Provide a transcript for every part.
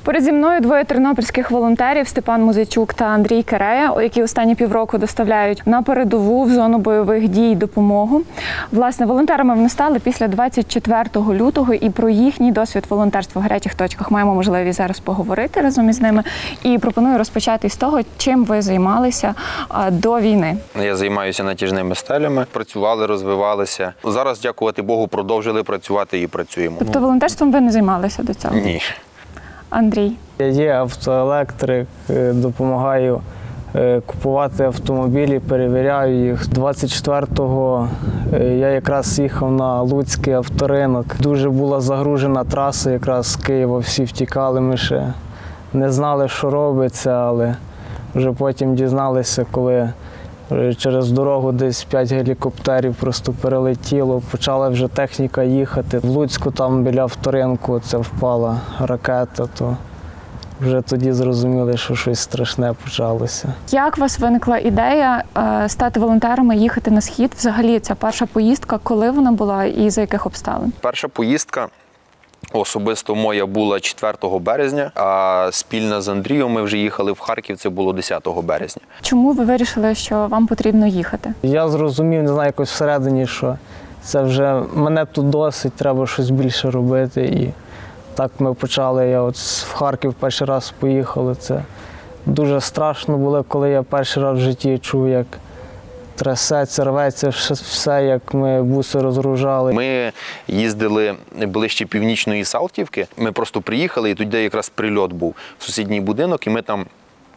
Поряд зі мною двоє тернопільських волонтерів – Степан Музичук та Андрій Керея, які останні півроку доставляють на передову в зону бойових дій допомогу. Власне, волонтерами вони стали після 24 лютого, і про їхній досвід волонтерства в гарячих точках маємо можливість зараз поговорити разом із ними. І пропоную розпочати з того, чим ви займалися до війни. Я займаюся натяжними стелями, працювали, розвивалися. Зараз, дякувати Богу, продовжили працювати і працюємо. Тобто волонтерством ви не займалися до цього? Ні. Андрій? Я є автоелектрик, допомагаю купувати автомобілі, перевіряю їх. 24-го я якраз їхав на Луцький авторинок. Дуже була загружена траса, якраз з Києва всі втікали. Ми ще не знали, що робиться, але вже потім дізналися, коли через дорогу десь 5 гелікоптерів просто перелетіло. Почала вже техніка їхати. В Луцьку там біля авторинку це впала ракета, то вже тоді зрозуміли, що щось страшне почалося. Як у вас виникла ідея стати волонтерами, їхати на Схід? Взагалі, ця перша поїздка, коли вона була і за яких обставин? Перша поїздка особисто моя була 4 березня, а спільно з Андрієм ми вже їхали в Харків, це було 10 березня. Чому ви вирішили, що вам потрібно їхати? Я зрозумів, не знаю, якось всередині, що це вже мене тут досить, треба щось більше робити. І так ми почали, я от в Харків перший раз поїхали. Це дуже страшно було, коли я перший раз в житті чув, як трясеться, рветься все, як ми буси розгружали. Ми їздили ближче Північної Салтівки, ми просто приїхали, і тоді якраз прильот був в сусідній будинок, і ми там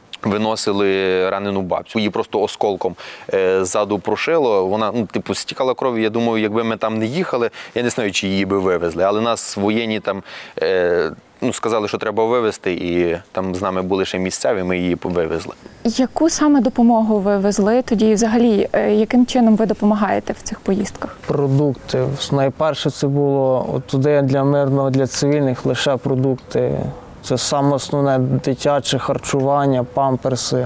виносили ранену бабцю. Її просто осколком ззаду прошило, вона стікала кров'ю. Я думаю, якби ми там не їхали, я не знаю, чи її би вивезли. Але нас воєнні там сказали, що треба вивезти, і там з нами були ще місцеві, ми її вивезли. Яку саме допомогу ви везли тоді? І взагалі, яким чином ви допомагаєте в цих поїздках? Продукти. Найперше це було туди для мирного, для цивільних лише продукти. Це саме основне – дитяче харчування, памперси.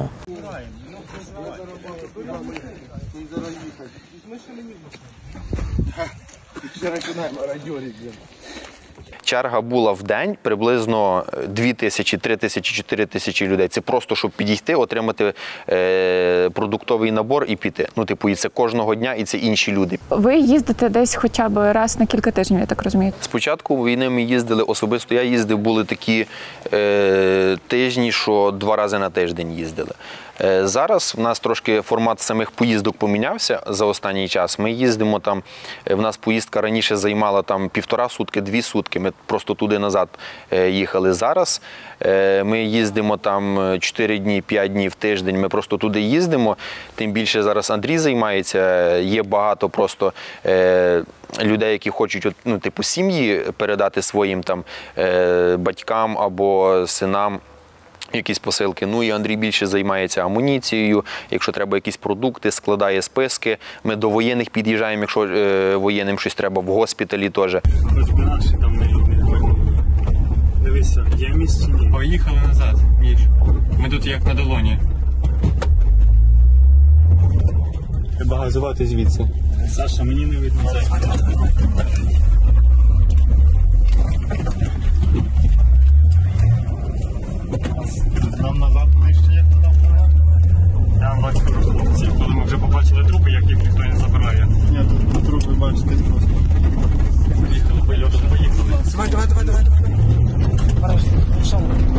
Черга була в день приблизно 2000, 3000, 4000 людей. Це просто, щоб підійти, отримати продуктовий набор і піти. І це кожного дня, і це інші люди. Ви їздите десь хоча б раз на кілька тижнів, я так розумію? Спочатку війни ми їздили, особисто я їздив, були такі тижні, що 2 рази на тиждень їздили. Зараз в нас трошки формат самих поїздок помінявся за останній час. Ми їздимо там, в нас поїздка раніше займала там 1,5 сутки, 2 сутки. Ми просто туди-назад їхали. Зараз ми їздимо там 4 дні, 5 днів в тиждень. Ми просто туди їздимо. Тим більше зараз Андрій займається. Є багато просто людей, які хочуть сім'ї передати своїм там батькам або синам якісь посилки. І Андрій більше займається амуніцією, якщо треба якісь продукти, складає списки. Ми до воєнних під'їжджаємо, якщо воєнним щось треба, в госпіталі теж. Дивися, є місце чи ні? Поїхали назад, Міш. Ми тут як на долоні. Треба газувати звідси. Саша, мені не видно. Нам назад ближче, як туди впливав. Я вам бачу хлопців, коли ми вже побачили трупи, як їх ніхто не забирає. Ні, тут трупи бачите просто. Поїхали. Давай. Пішов.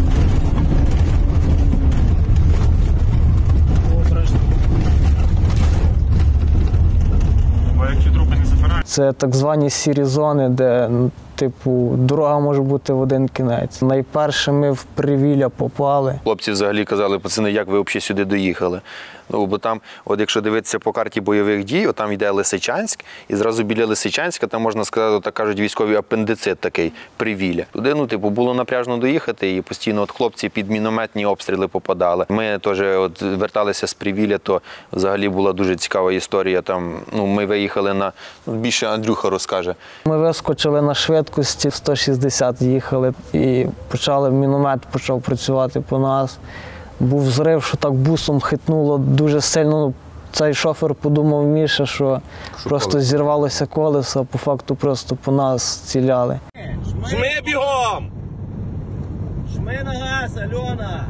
Бо як ті трупи не забирають. Це так звані сірі зони, де дорога може бути в один кінець. Найперше ми в Привілля попали. Хлопці взагалі казали: пацани, як ви взагалі сюди доїхали? Бо там, якщо дивитися по карті бойових дій, там йде Лисичанськ, і зразу біля Лисичанська, там можна сказати, так кажуть, військовий апендицит такий, Привілля. Туди, було напряжно доїхати, і постійно хлопці під мінометні обстріли попадали. Ми теж верталися з Привілля, то взагалі була дуже цікава історія. Там, ми виїхали на, більше Андрюха розкаже. Ми вискочили на швидкості, 160 їхали, і міномет почав працювати по нас. Був взрив, що так бусом хитнуло дуже сильно. Цей шофер подумав, Міша, що просто зірвалося колесо, а по факту просто по нас ціляли. Жми бігом! Жми! Жми на газ, Альона!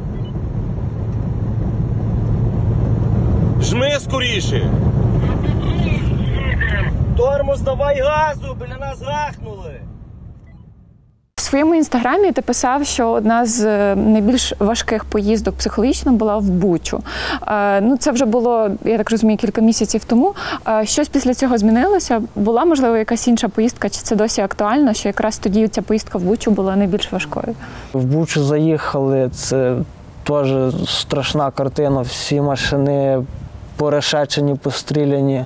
Жми скоріше! Тормоз, давай газу, біля нас гахнули! В своєму інстаграмі ти писав, що одна з найбільш важких поїздок психологічно була в Бучу. Ну, це вже було, я так розумію, кілька місяців тому. Щось після цього змінилося? Була, можливо, якась інша поїздка, чи це досі актуально, що якраз тоді ця поїздка в Бучу була найбільш важкою? В Бучу заїхали, це теж страшна картина. Всі машини порешечені, постріляні.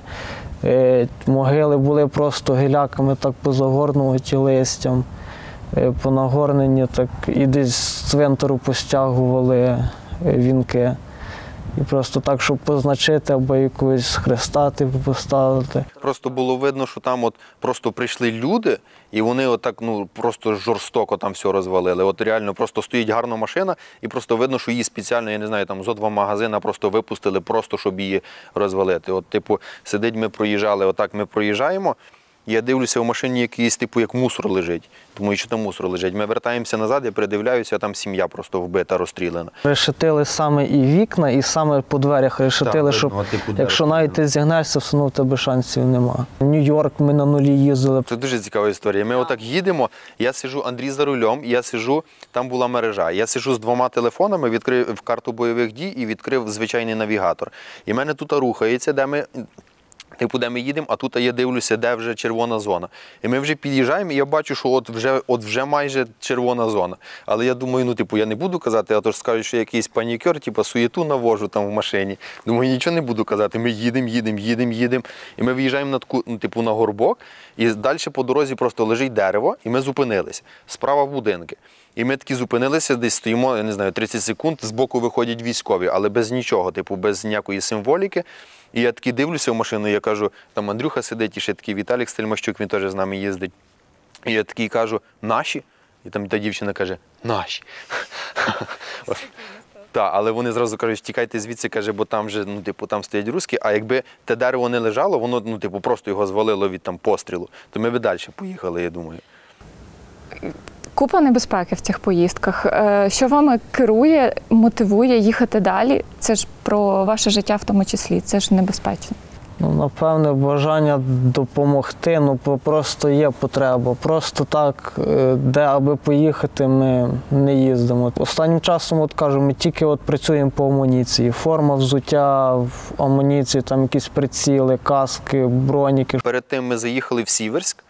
Могили були просто гіляками так позагорнуті листям. Понагорнені, так і десь з цвинтару постягували вінки. І просто так, щоб позначити або якусь хрестати поставити. Просто було видно, що там от просто прийшли люди, і вони отак, ну, просто жорстоко там все розвалили. От реально просто стоїть гарна машина, і просто видно, що її спеціально, я не знаю, там зо 2 магазини просто випустили, просто щоб її розвалити. От, типу, сидить, ми проїжджали, отак ми проїжджаємо, я дивлюся, в машині якийсь, типу, як мусор лежить. Думаю, що там мусор лежить. Ми вертаємося назад, я передивляюся, а там сім'я просто вбита, розстріляна. Решетили саме і вікна, і саме по дверях решетили, Так, щоб, видно, типу, якщо дерево. навіть ти зігнешся, все одно в тебе шансів нема. В Нью-Йорк ми на нулі їздили. Це дуже цікава історія. Ми отак їдемо, я сиджу, Андрій за рулем, і я сиджу, там була мережа. Я сиджу з 2 телефонами, відкрив карту бойових дій і відкрив звичайний навігатор. І в мене тут рухається, де ми їдемо, а тут я дивлюся, де вже червона зона. І ми вже під'їжджаємо, і я бачу, що от вже майже червона зона. Але я думаю, ну, типу, я не буду казати, а то ж скажуть, що я якийсь панікер, типу, суєту навожу там в машині. Думаю, нічого не буду казати. Ми їдемо. І ми виїжджаємо на таку, ну, типу, на горбок, і далі по дорозі просто лежить дерево, і ми зупинилися. Справа будинки. І ми такі зупинилися, десь стоїмо, я не знаю, 30 секунд, збоку виходять військові, але без нічого, типу, без ніякої символіки. І я такий дивлюся в машину, і я кажу, там Андрюха сидить, і ще такий Віталік Стельмащук, він теж з нами їздить. І я такий кажу, наші? І там та дівчина каже, наші. Так, але вони зразу кажуть, тікайте звідси, каже, бо там вже, ну, типу, там стоять русські, а якби те дерево не лежало, воно, ну, типу, просто його звалило від там пострілу, то ми б далі поїхали, я думаю. Купа небезпеки в цих поїздках. Що вами керує, мотивує їхати далі? Це ж про ваше життя в тому числі, це ж небезпечно. Ну, напевне, бажання допомогти, ну, просто є потреба. Просто так, де аби поїхати, ми не їздимо. Останнім часом, от кажу, ми тільки от працюємо по амуніції. Форма, взуття, в амуніції, там якісь приціли, каски, броніки. Перед тим ми заїхали в Сіверськ,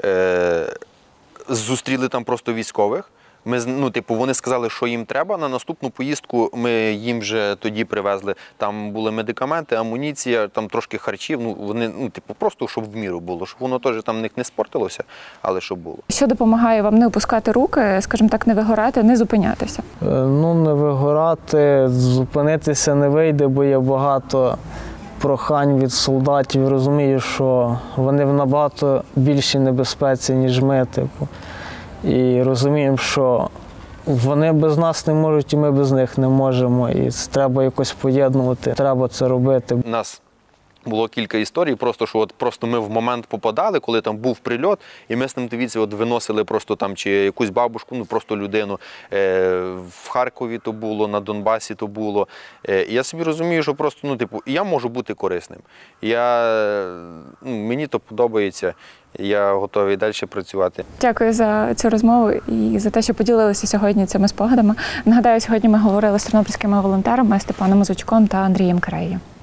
зустріли там просто військових. Ну, типу, вони сказали, що їм треба. На наступну поїздку ми їм вже тоді привезли. Там були медикаменти, амуніція, там трошки харчів. Ну, вони, ну, типу, просто щоб в міру було, щоб воно теж там в них не спортилося, але щоб було. Що допомагає вам не опускати руки, скажімо так, не вигорати, не зупинятися? Ну, не вигорати, зупинитися не вийде, бо є багато прохань від солдатів. Розумію, що вони в набагато більшій небезпеці, ніж ми, типу. І розуміємо, що вони без нас не можуть, і ми без них не можемо. І це треба якось поєднувати, треба це робити. У нас було кілька історій, просто що от просто ми в момент попадали, коли там був прильот, і ми з ним, дивіться, от виносили просто там чи якусь бабушку, ну просто людину. В Харкові то було, на Донбасі то було. І я собі розумію, що просто, ну, типу, я можу бути корисним. Мені то подобається. Я готовий далі працювати. Дякую за цю розмову і за те, що поділилися сьогодні цими спогадами. Нагадаю, сьогодні ми говорили з тернопільськими волонтерами Степаном Музичуком та Андрієм Кереєю.